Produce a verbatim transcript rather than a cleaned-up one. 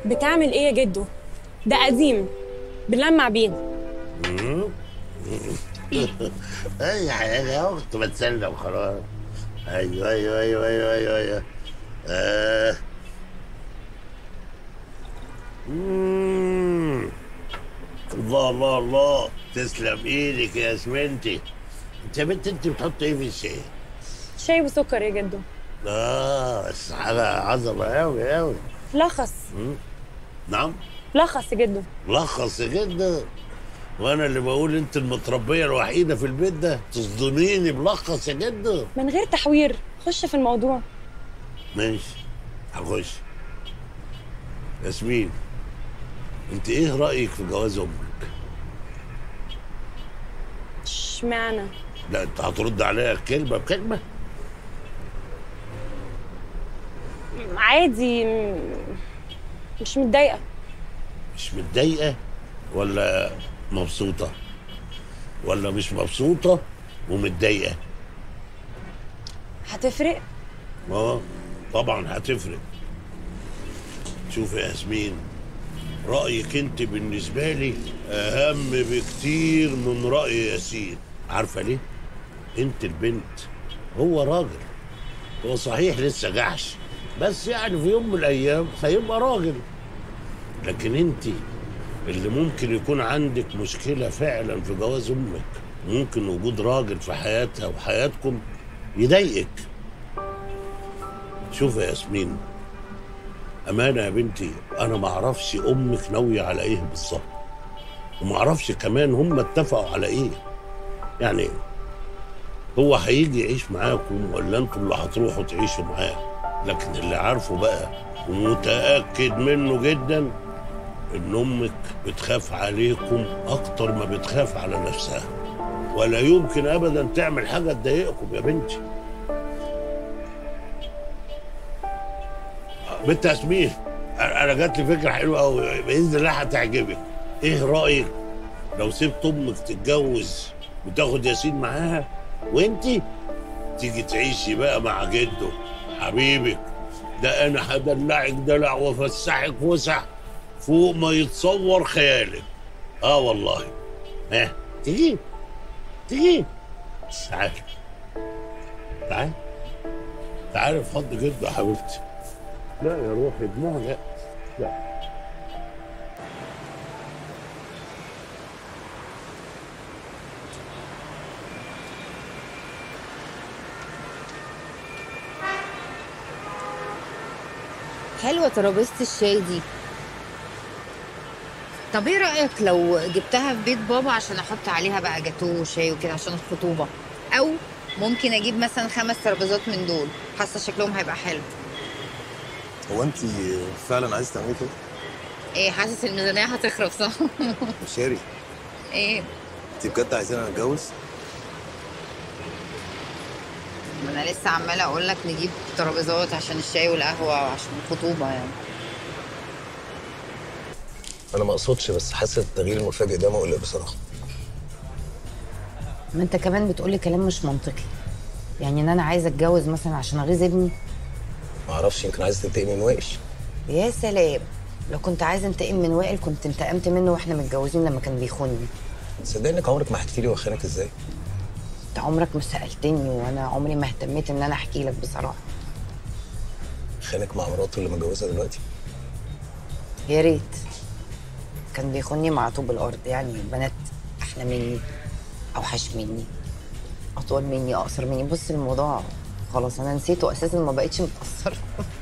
بتعمل ايه يا جدو؟ ده قديم بنلمع بيه. اي حاجه اهو كنت بتسلى وخلاص. ايوه ايوه ايوه ايوه ايوه ايوه آه. مم. الله الله الله، تسلم ايدك يا اسمنتي. انت يا بنت انت بتحط ايه في الشاي؟ شاي وسكر يا جدو. اه بس حاجه عظمه قوي قوي. لخص. نعم. لخص يا جدو. لخص يا جدة. وانا اللي بقول انت المتربيه الوحيده في البيت ده تصدميني بلخص يا جدة. من غير تحوير، خش في الموضوع. ماشي هخش. ياسمين، انت ايه رايك في جواز امك؟ اشمعنى؟ لا انت هترد عليها كلمه بكلمه. عادي، م- مش متضايقه. مش متضايقه ولا مبسوطه؟ ولا مش مبسوطه ومتضايقه؟ هتفرق؟ اه طبعا هتفرق. شوف يا ياسمين، رأيك انت بالنسبة لي أهم بكتير من رأي ياسين. عارفة ليه؟ انت البنت، هو راجل. هو صحيح لسه جحش، بس يعني في يوم من الأيام هيبقى راجل. لكن انت اللي ممكن يكون عندك مشكلة فعلا في جواز أمك، ممكن وجود راجل في حياتها وحياتكم يضايقك. شوف يا ياسمين، أمانة يا بنتي، أنا ما أعرفش أمك ناوية على إيه بالظبط، وما أعرفش كمان هم اتفقوا على إيه. يعني هو هيجي يعيش معاكم ولا أنتوا اللي هتروحوا تعيشوا معاه؟ لكن اللي عارفه بقى ومتأكد منه جدا إن أمك بتخاف عليكم أكتر ما بتخاف على نفسها، ولا يمكن أبدا تعمل حاجة تضايقكم يا بنتي. بنت ياسمين، انا جات لي فكره حلوه قوي باذن الله هتعجبك. ايه رايك لو سبت امك تتجوز وتاخد ياسين معاها، وانتي تيجي تعيشي بقى مع جده حبيبك؟ ده انا هدلعك دلع وافسحك فسح فوق ما يتصور خيالك. اه والله. ها تيجي تيجي تعالي تعالي تعالي في حضن جده يا حبيبتي. لا يا روحي دموع، لا لا. حلوة ترابيزة الشاي دي. طب ايه رأيك لو جبتها في بيت بابا عشان احط عليها بقى جاتوه وشاي وكده عشان الخطوبة؟ او ممكن اجيب مثلا خمس ترابيزات من دول، حاسة شكلهم هيبقى حلو. هو انت فعلا عايز تعملي كده؟ ايه، حاسس الميزانية هتخرب صح؟ شاري، ايه؟ انت بجد عايزانا نتجوز؟ ما انا لسه عمالة اقول لك نجيب ترابيزات عشان الشاي والقهوة وعشان الخطوبة يعني. انا ما اقصدش، بس حاسس التغيير المفاجئ ده مقلق بصراحه. ما انت كمان بتقولي كلام مش منطقي، يعني ان انا عايزة اتجوز مثلا عشان اغيظ ابني. ما اعرفش، يمكن عايز تنتقمي من وائل. يا سلام، لو كنت عايزة انتقم من وائل كنت انتقمت منه واحنا متجوزين لما كان بيخوني. تصدقني انك عمرك ما حكيتي لي هو خانك ازاي؟ انت عمرك ما سألتني وانا عمري ما اهتميت ان انا احكي لك بصراحة. خانك مع مراته اللي متجوزها دلوقتي؟ يا ريت. كان بيخوني مع طوب الارض، يعني بنات احلى مني، اوحش مني، اطول مني، اقصر مني. بص الموضوع خلاص انا نسيته اساسا، ما بقتش متأثرة.